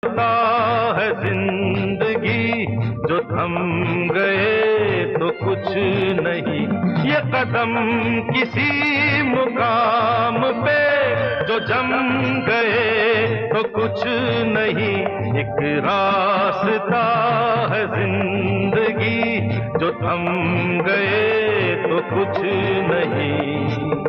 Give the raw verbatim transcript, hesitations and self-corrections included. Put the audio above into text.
है जिंदगी जो थम गए तो कुछ नहीं, ये कदम किसी मुकाम पे जो जम गए तो कुछ नहीं। एक रास्ता है जिंदगी जो थम गए तो कुछ नहीं।